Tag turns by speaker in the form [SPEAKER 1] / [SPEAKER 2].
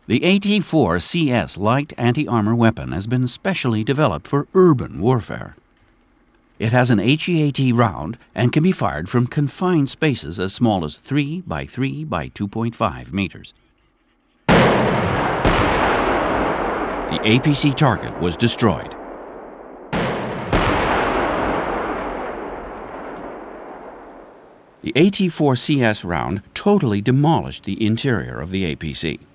[SPEAKER 1] The At4 Cs light anti-armor weapon has been specially developed for urban warfare. It has an HEAT round and can be fired from confined spaces as small as 3 by 3 by 2.5 meters. The APC target was destroyed. The At4 Cs round totally demolished the interior of the APC.